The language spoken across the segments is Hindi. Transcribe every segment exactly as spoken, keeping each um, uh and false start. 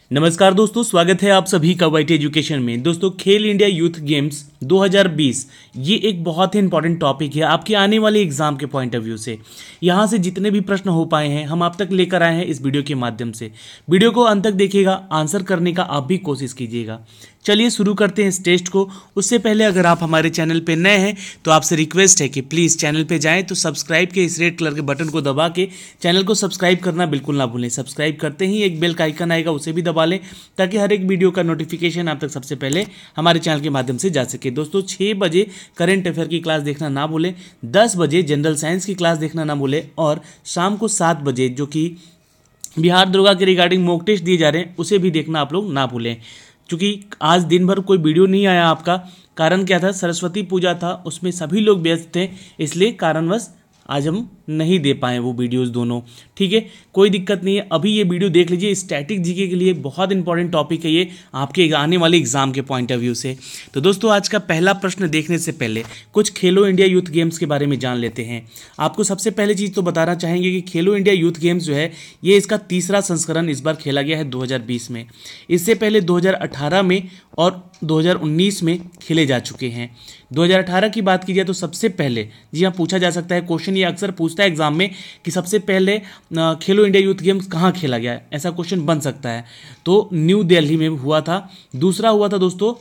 नमस्कार दोस्तों, स्वागत है आप सभी का वाईटी एजुकेशन में। दोस्तों, खेल इंडिया यूथ गेम्स दो हज़ार बीस ये एक बहुत ही इंपॉर्टेंट टॉपिक है आपके आने वाले एग्जाम के पॉइंट ऑफ व्यू से। यहाँ से जितने भी प्रश्न हो पाए हैं हम आप तक लेकर आए हैं इस वीडियो के माध्यम से। वीडियो को अंत तक देखिएगा, आंसर करने का आप भी कोशिश कीजिएगा। चलिए शुरू करते हैं इस टेस्ट को। उससे पहले अगर आप हमारे चैनल पे नए हैं तो आपसे रिक्वेस्ट है कि प्लीज़ चैनल पे जाएं तो सब्सक्राइब के इस रेड कलर के बटन को दबा के चैनल को सब्सक्राइब करना बिल्कुल ना भूलें। सब्सक्राइब करते ही एक बेल का आइकन आएगा, उसे भी दबा लें ताकि हर एक वीडियो का नोटिफिकेशन आप तक सबसे पहले हमारे चैनल के माध्यम से जा सके। दोस्तों, छः बजे करेंट अफेयर की क्लास देखना ना भूलें, दस बजे जनरल साइंस की क्लास देखना ना भूलें और शाम को सात बजे जो कि बिहार दरोगा के रिगार्डिंग मॉक टेस्ट दिए जा रहे हैं उसे भी देखना आप लोग ना भूलें। क्योंकि आज दिन भर कोई वीडियो नहीं आया आपका, कारण क्या था, सरस्वती पूजा था, उसमें सभी लोग व्यस्त थे, इसलिए कारणवश आज हम नहीं दे पाए वो वीडियोस दोनों। ठीक है, कोई दिक्कत नहीं है, अभी ये वीडियो देख लीजिए। स्टैटिक जीके के लिए बहुत इंपॉर्टेंट टॉपिक है ये आपके आने वाले एग्जाम के पॉइंट ऑफ व्यू से। तो दोस्तों, आज का पहला प्रश्न देखने से पहले कुछ खेलो इंडिया यूथ गेम्स के बारे में जान लेते हैं। आपको सबसे पहले चीज़ तो बताना चाहेंगे कि खेलो इंडिया यूथ गेम्स जो है ये इसका तीसरा संस्करण इस बार खेला गया है दो हज़ार बीस में। इससे पहले दो हज़ार अठारह में और दो हज़ार उन्नीस में खेले जा चुके हैं। दो हज़ार अठारह की बात की जाए तो सबसे पहले, जी हाँ, पूछा जा सकता है क्वेश्चन, ये अक्सर पूछता है एग्जाम में कि सबसे पहले खेलो इंडिया यूथ गेम्स कहाँ खेला गया है, ऐसा क्वेश्चन बन सकता है। तो न्यू दिल्ली में हुआ था, दूसरा हुआ था दोस्तों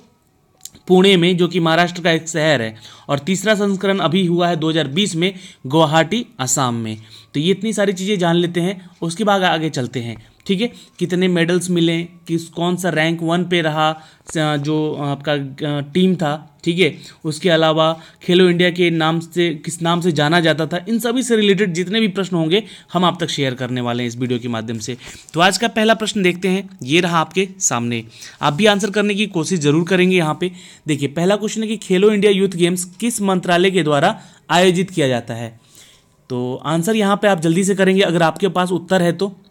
पुणे में जो कि महाराष्ट्र का एक शहर है, और तीसरा संस्करण अभी हुआ है दो हज़ार बीस में गुवाहाटी असम में। तो ये इतनी सारी चीज़ें जान लेते हैं, उसके बाद आगे चलते हैं। ठीक है, कितने मेडल्स मिले, किस कौन सा रैंक वन पे रहा जो आपका टीम था, ठीक है, उसके अलावा खेलो इंडिया के नाम से किस नाम से जाना जाता था, इन सभी से रिलेटेड जितने भी प्रश्न होंगे हम आप तक शेयर करने वाले हैं इस वीडियो के माध्यम से। तो आज का पहला प्रश्न देखते हैं, ये रहा आपके सामने। आप भी आंसर करने की कोशिश जरूर करेंगे। यहाँ पे देखिए, पहला क्वेश्चन है कि खेलो इंडिया यूथ गेम्स किस मंत्रालय के द्वारा आयोजित किया जाता है। तो आंसर यहाँ पे आप जल्दी से करेंगे अगर आपके पास उत्तर है तो।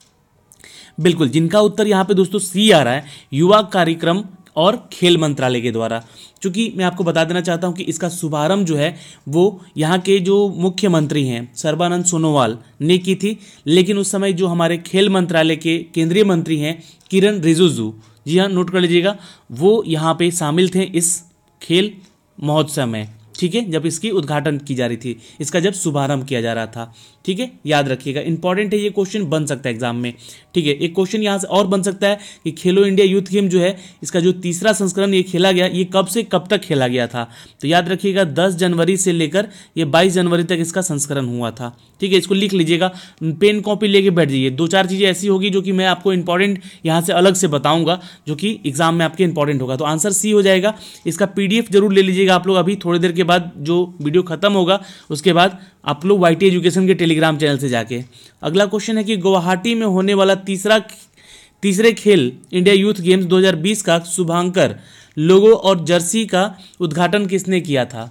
बिल्कुल, जिनका उत्तर यहाँ पे दोस्तों सी आ रहा है, युवा कार्यक्रम और खेल मंत्रालय के द्वारा। चूंकि मैं आपको बता देना चाहता हूँ कि इसका शुभारंभ जो है वो यहाँ के जो मुख्यमंत्री हैं सर्बानंद सोनोवाल ने की थी, लेकिन उस समय जो हमारे खेल मंत्रालय के केंद्रीय मंत्री हैं किरण रिजिजू, जी हाँ नोट कर लीजिएगा, वो यहाँ पे शामिल थे इस खेल महोत्सव में। ठीक है, जब इसकी उद्घाटन की जा रही थी, इसका जब शुभारंभ किया जा रहा था। ठीक है, याद रखिएगा, इंपॉर्टेंट है, ये क्वेश्चन बन सकता है एग्जाम में। ठीक है, एक क्वेश्चन यहाँ से और बन सकता है कि खेलो इंडिया यूथ गेम जो है इसका जो तीसरा संस्करण ये खेला गया, ये कब से कब तक खेला गया था। तो याद रखिएगा, दस जनवरी से लेकर ये बाईस जनवरी तक इसका संस्करण हुआ था। ठीक है, इसको लिख लीजिएगा, पेन कॉपी लेके बैठ जाइए। दो चार चीज़ें ऐसी होगी जो कि मैं आपको इंपॉर्टेंट यहाँ से अलग से बताऊंगा जो कि एग्जाम में आपके इंपॉर्टेंट होगा। तो आंसर सी हो जाएगा। इसका पीडीएफ जरूर ले लीजिएगा आप लोग, अभी थोड़ी देर के बाद जो वीडियो खत्म होगा उसके बाद आप लोग वाईटी एजुकेशन के टेलीग्राम चैनल से जाके। अगला क्वेश्चन है कि गुवाहाटी में होने वाला तीसरा तीसरे खेल इंडिया यूथ गेम्स दो हज़ार बीस का शुभांकर लोगो और जर्सी का उद्घाटन किसने किया था।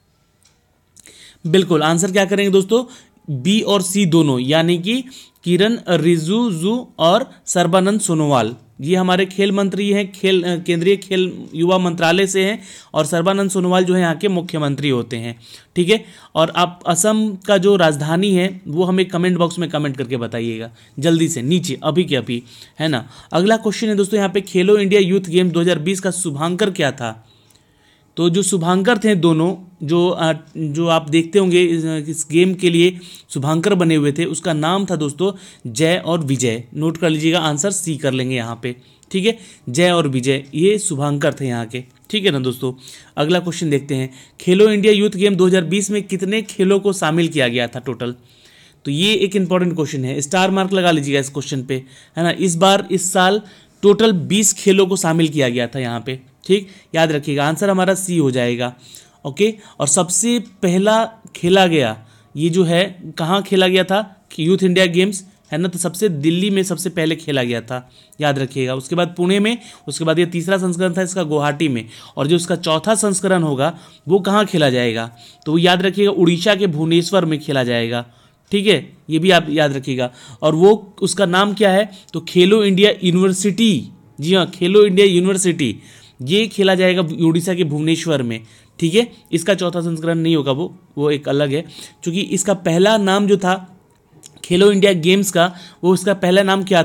बिल्कुल, आंसर क्या करेंगे दोस्तों, बी और सी दोनों, यानी कि किरण रिजिजू और सर्बानंद सोनोवाल। ये हमारे खेल मंत्री हैं, खेल केंद्रीय खेल युवा मंत्रालय से हैं, और सर्बानंद सोनोवाल जो है यहाँ के मुख्यमंत्री होते हैं। ठीक है, और आप असम का जो राजधानी है वो हमें कमेंट बॉक्स में कमेंट करके बताइएगा जल्दी से नीचे, अभी के अभी, है ना। अगला क्वेश्चन है दोस्तों यहाँ पे, खेलो इंडिया यूथ गेम दो हज़ार बीस का शुभांकर क्या था। तो जो शुभांकर थे दोनों, जो जो आप देखते होंगे इस गेम के लिए शुभांकर बने हुए थे, उसका नाम था दोस्तों जय और विजय। नोट कर लीजिएगा, आंसर सी कर लेंगे यहाँ पे। ठीक है, जय और विजय ये शुभांकर थे यहाँ के। ठीक है ना दोस्तों। अगला क्वेश्चन देखते हैं, खेलो इंडिया यूथ गेम दो हज़ार बीस में कितने खेलों को शामिल किया गया था टोटल। तो ये एक इंपॉर्टेंट क्वेश्चन है, स्टार मार्क लगा लीजिएगा इस क्वेश्चन पे, है ना। इस बार इस साल टोटल बीस खेलों को शामिल किया गया था यहाँ पे। ठीक, याद रखिएगा, आंसर हमारा सी हो जाएगा। ओके, और सबसे पहला खेला गया ये जो है कहाँ खेला गया था, यूथ इंडिया गेम्स, है ना। तो सबसे दिल्ली में सबसे पहले खेला गया था, याद रखिएगा। उसके बाद पुणे में, उसके बाद ये तीसरा संस्करण था इसका गुवाहाटी में, और जो इसका चौथा संस्करण होगा वो कहाँ खेला जाएगा, तो याद रखिएगा उड़ीसा के भुवनेश्वर में खेला जाएगा। ठीक है, ये भी आप याद रखिएगा। और वो उसका नाम क्या है, तो खेलो इंडिया यूनिवर्सिटी, जी हाँ, खेलो इंडिया यूनिवर्सिटी, ये खेला जाएगा उड़ीसा के भुवनेश्वर में। ठीक है, इसका चौथा संस्करण नहीं होगा, वो वो एक अलग है, क्योंकि इसका पहला नाम जो था खेलो इंडिया गेम्स का, वो उसका पहला नाम क्या था,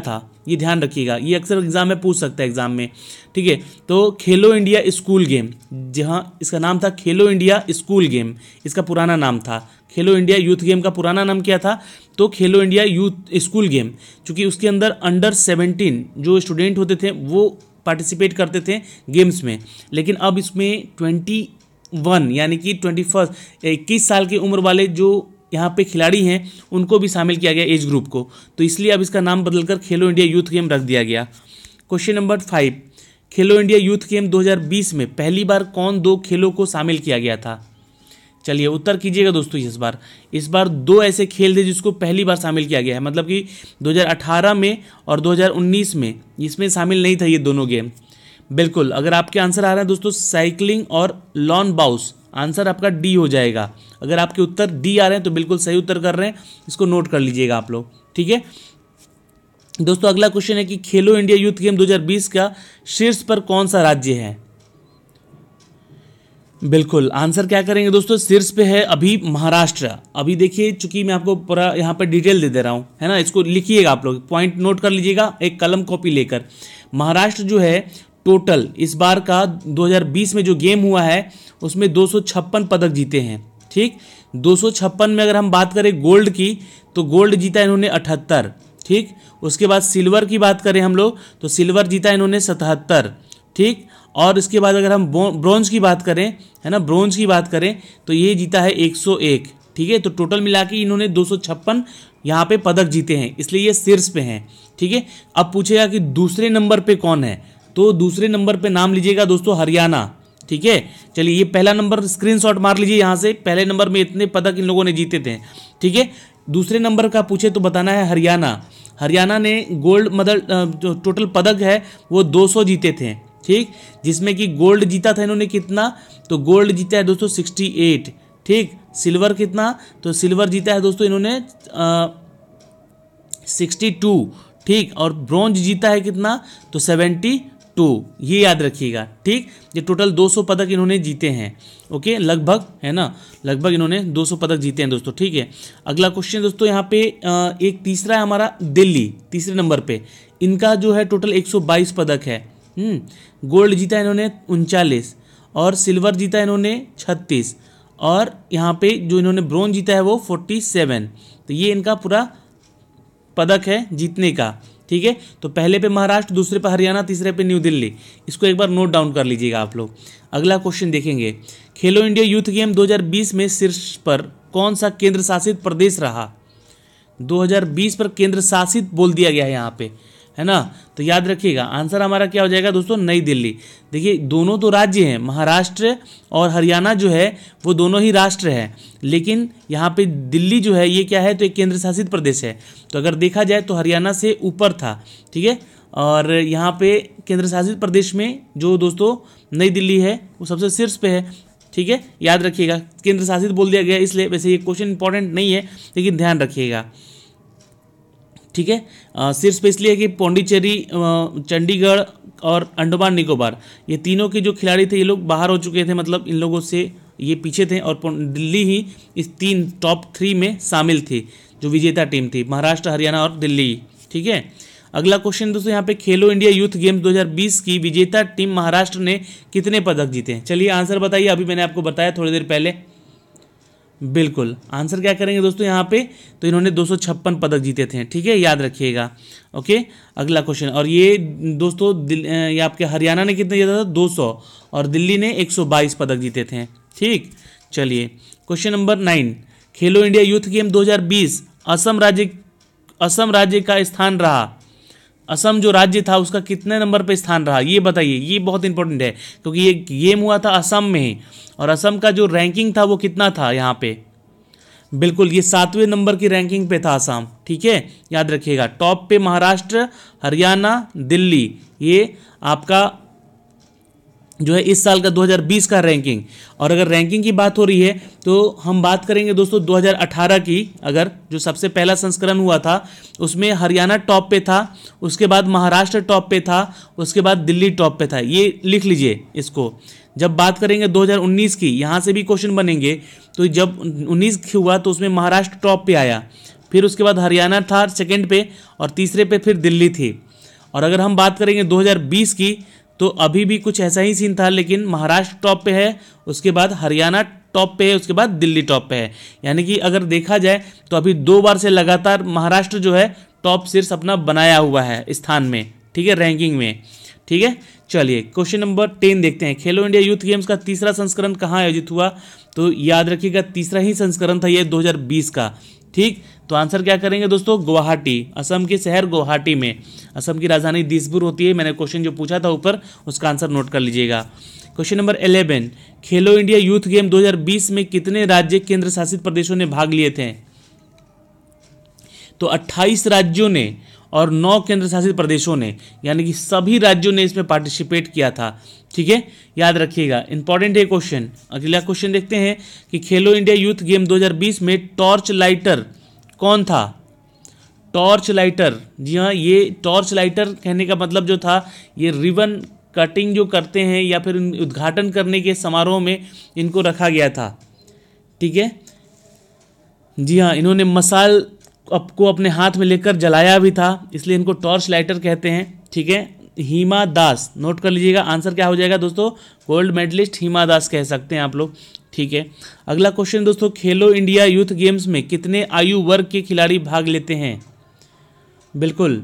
ये ध्यान रखिएगा, ये अक्सर एग्जाम में पूछ सकता है एग्जाम में, ठीक है। तो खेलो इंडिया स्कूल गेम, जहाँ इसका नाम था खेलो इंडिया स्कूल गेम, इसका पुराना नाम था। खेलो इंडिया यूथ गेम का पुराना नाम क्या था? तो खेलो इंडिया यूथ स्कूल गेम, क्योंकि उसके अंदर अंडर सेवनटीन जो स्टूडेंट होते थे वो पार्टिसिपेट करते थे गेम्स में, लेकिन अब इसमें ट्वेंटी वन यानी कि ट्वेंटी फर्स्ट इक्कीस साल की उम्र वाले जो यहाँ पे खिलाड़ी हैं उनको भी शामिल किया गया एज ग्रुप को, तो इसलिए अब इसका नाम बदलकर खेलो इंडिया यूथ गेम रख दिया गया। Question number five, Khelo India youth game दो हज़ार बीस में पहली बार कौन दो खेलों को शामिल किया गया था? चलिए उत्तर कीजिएगा दोस्तों। इस बार इस बार दो ऐसे खेल थे जिसको पहली बार शामिल किया गया है, मतलब कि दो हज़ार अठारह में और दो हज़ार उन्नीस में इसमें शामिल नहीं था ये दोनों गेम। बिल्कुल, अगर आपके आंसर आ रहे हैं दोस्तों साइकिलिंग और लॉन बाउस, आंसर आपका डी हो जाएगा। अगर आपके उत्तर डी आ रहे हैं तो बिल्कुल सही उत्तर कर रहे हैं, इसको नोट कर लीजिएगा आप लोग, ठीक है दोस्तों। अगला क्वेश्चन है कि खेलो इंडिया यूथ गेम दो हज़ार बीस का शीर्ष पर कौन सा राज्य है? बिल्कुल, आंसर क्या करेंगे दोस्तों? शीर्ष पे है अभी महाराष्ट्र। अभी देखिए, चूंकि मैं आपको पूरा यहाँ पे डिटेल दे दे रहा हूँ, है ना, इसको लिखिएगा आप लोग, पॉइंट नोट कर लीजिएगा एक कलम कॉपी लेकर। महाराष्ट्र जो है टोटल इस बार का दो हज़ार बीस में जो गेम हुआ है उसमें दो सौ छप्पन पदक जीते हैं, ठीक। दो सौ छप्पन में अगर हम बात करें गोल्ड की तो गोल्ड जीता इन्होंने अठहत्तर, ठीक। उसके बाद सिल्वर की बात करें हम लोग तो सिल्वर जीता इन्होंने सतहत्तर, ठीक। और इसके बाद अगर हम ब्रॉन्ज की बात करें, है ना, ब्रॉन्ज की बात करें तो ये जीता है एक सौ एक, ठीक है। तो टोटल मिला के इन्होंने दो सौ छप्पन यहाँ पे पदक जीते हैं, इसलिए ये शीर्ष पे हैं, ठीक है। अब पूछेगा कि दूसरे नंबर पे कौन है, तो दूसरे नंबर पे नाम लीजिएगा दोस्तों हरियाणा, ठीक है। चलिए ये पहला नंबर स्क्रीनशॉट मार लीजिए यहाँ से, पहले नंबर में इतने पदक इन लोगों ने जीते थे, ठीक है। दूसरे नंबर का पूछे तो बताना है हरियाणा। हरियाणा ने गोल्ड मतलब जो टोटल पदक है वो दो सौ जीते थे, ठीक, जिसमें कि गोल्ड जीता था इन्होंने कितना, तो गोल्ड जीता है दोस्तों अड़सठ, ठीक। सिल्वर कितना, तो सिल्वर जीता है दोस्तों इन्होंने बासठ, ठीक। और ब्रॉन्ज जीता है कितना, तो बहत्तर, ये याद रखिएगा, ठीक। ये टोटल दो सौ पदक इन्होंने जीते हैं, ओके, लगभग, है ना, लगभग इन्होंने दो सौ पदक जीते हैं दोस्तों, ठीक है। अगला क्वेश्चन दोस्तों यहाँ पे एक तीसरा है हमारा दिल्ली, तीसरे नंबर पे इनका जो है टोटल एक सौ बाईस पदक है। हम्म गोल्ड जीता इन्होंने उनचालीस और सिल्वर जीता इन्होंने छत्तीस और यहाँ पे जो इन्होंने ब्रॉन्ज जीता है वो सैंतालीस। तो ये इनका पूरा पदक है जीतने का, ठीक है। तो पहले पे महाराष्ट्र, दूसरे पे हरियाणा, तीसरे पे न्यू दिल्ली, इसको एक बार नोट डाउन कर लीजिएगा आप लोग। अगला क्वेश्चन देखेंगे, खेलो इंडिया यूथ गेम दो हज़ार बीस में शीर्ष पर कौन सा केंद्र शासित प्रदेश रहा? दो हज़ार बीस पर केंद्र शासित बोल दिया गया है यहाँ पे, है ना, तो याद रखिएगा आंसर हमारा क्या हो जाएगा दोस्तों, नई दिल्ली। देखिए दोनों तो राज्य हैं, महाराष्ट्र और हरियाणा जो है वो दोनों ही राष्ट्र है, लेकिन यहाँ पे दिल्ली जो है ये क्या है, तो एक केंद्र शासित प्रदेश है। तो अगर देखा जाए तो हरियाणा से ऊपर था, ठीक है, और यहाँ पे केंद्र शासित प्रदेश में जो दोस्तों नई दिल्ली है वो सबसे शीर्ष पे है, ठीक है, याद रखिएगा। केंद्र शासित बोल दिया गया इसलिए, वैसे ये क्वेश्चन इंपॉर्टेंट नहीं है लेकिन ध्यान रखिएगा, ठीक है। शीर्ष पे इसलिए कि पौंडीचेरी, चंडीगढ़ और अंडमान निकोबार ये तीनों के जो खिलाड़ी थे ये लोग बाहर हो चुके थे, मतलब इन लोगों से ये पीछे थे, और दिल्ली ही इस तीन टॉप थ्री में शामिल थी जो विजेता टीम थी, महाराष्ट्र, हरियाणा और दिल्ली, ठीक है। अगला क्वेश्चन दोस्तों यहाँ पे, खेलो इंडिया यूथ गेम्स दो हज़ार बीस की विजेता टीम महाराष्ट्र ने कितने पदक जीते हैं? चलिए आंसर बताइए, अभी मैंने आपको बताया थोड़ी देर पहले। बिल्कुल, आंसर क्या करेंगे दोस्तों यहाँ पे, तो इन्होंने दो सौ छप्पन पदक जीते थे, ठीक है, याद रखिएगा, ओके। अगला क्वेश्चन, और ये दोस्तों ये आपके हरियाणा ने कितने जीता था, दो सौ, और दिल्ली ने एक सौ बाईस पदक जीते थे, ठीक। चलिए question number nine, Khelo India youth game दो हज़ार बीस असम राज्य असम राज्य का स्थान रहा, असम जो राज्य था उसका कितने नंबर पे स्थान रहा, ये बताइए। ये बहुत इंपॉर्टेंट है क्योंकि ये गेम हुआ था असम में ही, और असम का जो रैंकिंग था वो कितना था यहाँ पे, बिल्कुल ये सातवें नंबर की रैंकिंग पे था असम, ठीक है, याद रखिएगा। टॉप पे महाराष्ट्र, हरियाणा, दिल्ली, ये आपका जो है इस साल का दो हज़ार बीस का रैंकिंग। और अगर रैंकिंग की बात हो रही है तो हम बात करेंगे दोस्तों दो हज़ार अठारह की, अगर जो सबसे पहला संस्करण हुआ था उसमें हरियाणा टॉप पे था, उसके बाद महाराष्ट्र टॉप पे था, उसके बाद दिल्ली टॉप पे था, ये लिख लीजिए इसको। जब बात करेंगे दो हज़ार उन्नीस की, यहाँ से भी क्वेश्चन बनेंगे, तो जब उन्नीस हुआ तो उसमें महाराष्ट्र टॉप पे आया, फिर उसके बाद हरियाणा था सेकेंड पे और तीसरे पे फिर दिल्ली थी। और अगर हम बात करेंगे दो हज़ार बीस की तो अभी भी कुछ ऐसा ही सीन था, लेकिन महाराष्ट्र टॉप पे है, उसके बाद हरियाणा टॉप पे है, उसके बाद दिल्ली टॉप पे है। यानी कि अगर देखा जाए तो अभी दो बार से लगातार महाराष्ट्र जो है टॉप शीर्ष अपना बनाया हुआ है स्थान में, ठीक है, रैंकिंग में, ठीक है। चलिए क्वेश्चन नंबर टेन देखते हैं। खेलो इंडिया यूथ गेम्स का तीसरा संस्करण कहाँ आयोजित हुआ? तो याद रखिएगा तीसरा ही संस्करण था ये दो हज़ार बीस का, ठीक। तो आंसर क्या करेंगे दोस्तों? गुवाहाटी, असम के शहर गुवाहाटी में। असम की राजधानी दिसपुर होती है। मैंने क्वेश्चन जो पूछा था ऊपर उसका आंसर नोट कर लीजिएगा। Question number eleven, Khelo India youth game दो हज़ार बीस में कितने राज्य केंद्र शासित प्रदेशों ने भाग लिए थे? तो अट्ठाईस राज्यों ने और नौ केंद्र शासित प्रदेशों ने, यानी कि सभी राज्यों ने इसमें पार्टिसिपेट किया था, ठीक है, याद रखिएगा, इंपॉर्टेंट है क्वेश्चन। अगला क्वेश्चन देखते हैं कि खेलो इंडिया यूथ गेम दो हज़ार बीस में टॉर्च लाइटर कौन था? टॉर्च लाइटर, जी हाँ, ये टॉर्च लाइटर कहने का मतलब जो था, ये रिबन कटिंग जो करते हैं या फिर उद्घाटन करने के समारोह में इनको रखा गया था, ठीक है। जी हाँ, इन्होंने मसाल को अपने हाथ में लेकर जलाया भी था, इसलिए इनको टॉर्च लाइटर कहते हैं, ठीक है। हिमा दास, नोट कर लीजिएगा, आंसर क्या हो जाएगा दोस्तों? गोल्ड मेडलिस्ट हिमा दास कह सकते हैं आप लोग, ठीक है। अगला क्वेश्चन दोस्तों, खेलो इंडिया यूथ गेम्स में कितने आयु वर्ग के खिलाड़ी भाग लेते हैं? बिल्कुल,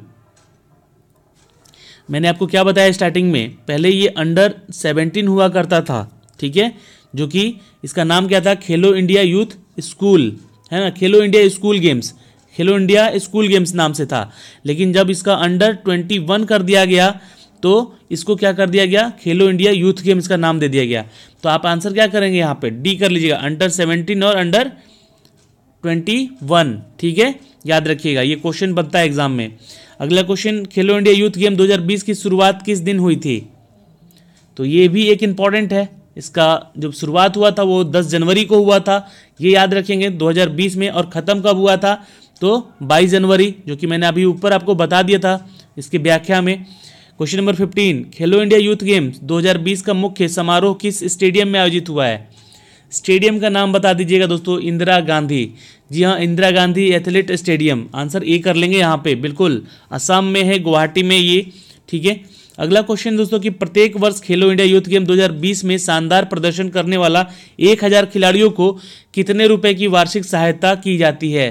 मैंने आपको क्या बताया स्टार्टिंग में, पहले ये अंडर सेवेंटीन हुआ करता था, ठीक है, जो कि इसका नाम क्या था? खेलो इंडिया यूथ स्कूल, है ना, Khelo India school games, Khelo India school games नाम से था। लेकिन जब इसका अंडर ट्वेंटी वन कर दिया गया तो इसको क्या कर दिया गया? खेलो इंडिया यूथ गेम्स का नाम दे दिया गया। तो आप आंसर क्या करेंगे यहाँ पे? डी कर लीजिएगा, अंडर सेवेंटीन और अंडर ट्वेंटी वन, ठीक है, याद रखिएगा, ये क्वेश्चन बनता है एग्जाम में। अगला क्वेश्चन, खेलो इंडिया यूथ गेम दो हज़ार बीस की शुरुआत किस दिन हुई थी? तो ये भी एक इम्पॉर्टेंट है, इसका जब शुरुआत हुआ था वो दस जनवरी को हुआ था, ये याद रखेंगे दो हज़ार बीस में। और ख़त्म कब हुआ था? तो बाईस जनवरी, जो कि मैंने अभी ऊपर आपको बता दिया था इसकी व्याख्या में। Question number fifteen, Khelo India youth games दो हज़ार बीस का मुख्य समारोह किस स्टेडियम में आयोजित हुआ है? स्टेडियम का नाम बता दीजिएगा दोस्तों। इंदिरा गांधी, जी हाँ, Indira Gandhi athlete stadium, answer A कर लेंगे यहाँ पे, बिल्कुल, असम में है, गुवाहाटी में ये, ठीक है। अगला क्वेश्चन दोस्तों कि प्रत्येक वर्ष खेलो इंडिया यूथ गेम दो हज़ार बीस में शानदार प्रदर्शन करने वाला एक हज़ार खिलाड़ियों को कितने रुपए की वार्षिक सहायता की जाती है?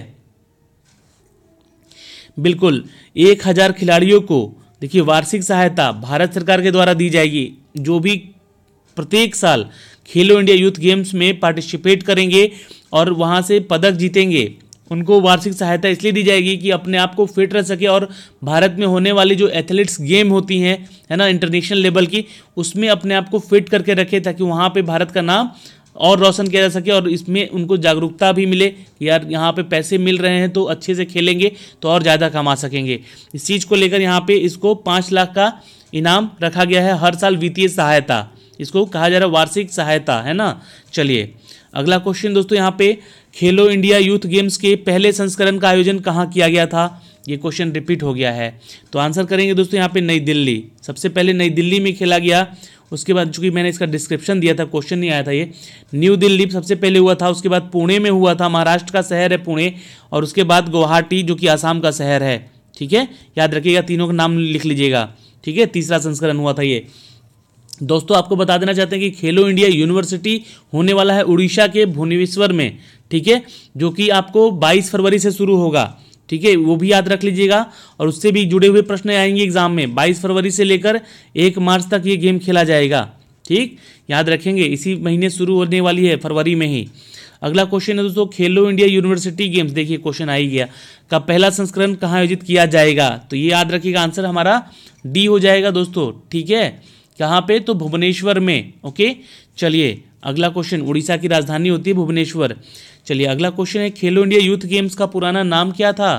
बिल्कुल, एक हज़ार खिलाड़ियों को देखिए वार्षिक सहायता भारत सरकार के द्वारा दी जाएगी। जो भी प्रत्येक साल खेलो इंडिया यूथ गेम्स में पार्टिसिपेट करेंगे और वहाँ से पदक जीतेंगे, उनको वार्षिक सहायता इसलिए दी जाएगी कि अपने आप को फिट रह सके और भारत में होने वाली जो एथलेटिक्स गेम होती हैं, है ना, इंटरनेशनल लेवल की, उसमें अपने आप को फिट करके रखे ताकि वहाँ पे भारत का नाम और रोशन किया जा सके। और इसमें उनको जागरूकता भी मिले कि यार यहाँ पे पैसे मिल रहे हैं तो अच्छे से खेलेंगे तो और ज़्यादा कमा सकेंगे। इस चीज़ को लेकर यहाँ पे इसको पाँच लाख का इनाम रखा गया है हर साल, वित्तीय सहायता, इसको कहा जा रहा है वार्षिक सहायता, है ना। चलिए अगला क्वेश्चन दोस्तों, यहाँ पे खेलो इंडिया यूथ गेम्स के पहले संस्करण का आयोजन कहाँ किया गया था? ये क्वेश्चन रिपीट हो गया है, तो आंसर करेंगे दोस्तों यहाँ पे नई दिल्ली। सबसे पहले नई दिल्ली में खेला गया, उसके बाद चूंकि मैंने इसका डिस्क्रिप्शन दिया था, क्वेश्चन नहीं आया था, ये न्यू दिल्ली सबसे पहले हुआ था, उसके बाद पुणे में हुआ था, महाराष्ट्र का शहर है पुणे, और उसके बाद गुवाहाटी जो कि आसाम का शहर है, ठीक है, याद रखिएगा, तीनों का नाम लिख लीजिएगा, ठीक है। तीसरा संस्करण हुआ था ये। दोस्तों आपको बता देना चाहते हैं कि खेलो इंडिया यूनिवर्सिटी होने वाला है उड़ीसा के भुवनेश्वर में, ठीक है, जो कि आपको बाईस फरवरी से शुरू होगा, ठीक है, वो भी याद रख लीजिएगा। और उससे भी जुड़े हुए प्रश्न आएंगे एग्जाम में। बाईस फरवरी से लेकर एक मार्च तक ये गेम खेला जाएगा, ठीक, याद रखेंगे, इसी महीने शुरू होने वाली है, फरवरी में ही। अगला क्वेश्चन है दोस्तों, खेलो इंडिया यूनिवर्सिटी गेम्स, देखिए क्वेश्चन आ ही गया, का पहला संस्करण कहाँ आयोजित किया जाएगा? तो ये याद रखिएगा, आंसर हमारा डी हो जाएगा दोस्तों, ठीक है, कहाँ पे? तो भुवनेश्वर में, ओके। चलिए अगला क्वेश्चन, उड़ीसा की राजधानी होती है भुवनेश्वर। चलिए अगला क्वेश्चन है, खेलो इंडिया यूथ गेम्स का पुराना नाम क्या था?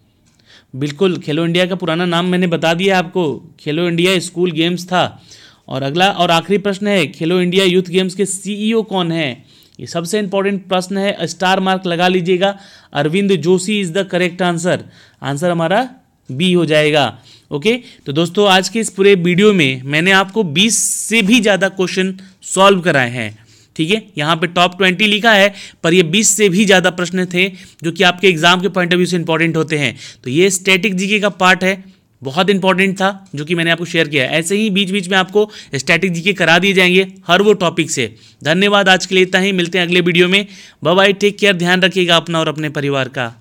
बिल्कुल, खेलो इंडिया का पुराना नाम मैंने बता दिया आपको, खेलो इंडिया स्कूल गेम्स था। और अगला और आखिरी प्रश्न है, खेलो इंडिया यूथ गेम्स के सीईओ कौन है? ये सबसे इंपॉर्टेंट प्रश्न है, स्टार मार्क लगा लीजिएगा, Arvind Joshi is the correct answer. Answer हमारा बी हो जाएगा, ओके। तो दोस्तों आज के इस पूरे वीडियो में मैंने आपको बीस से भी ज़्यादा क्वेश्चन सॉल्व कराए हैं, ठीक है, यहाँ पे टॉप ट्वेंटी लिखा है, पर ये बीस से भी ज़्यादा प्रश्न थे जो कि आपके एग्जाम के पॉइंट ऑफ व्यू से इंपॉर्टेंट होते हैं। तो ये स्टैटिक जीके का पार्ट है, बहुत इंपॉर्टेंट था जो कि मैंने आपको शेयर किया है। ऐसे ही बीच बीच में आपको स्टैटिक जीके करा दिए जाएंगे हर वो टॉपिक से। धन्यवाद, आज के लिए इतना ही, मिलते हैं अगले वीडियो में। बाय बाय, टेक केयर, ध्यान रखिएगा अपना और अपने परिवार का।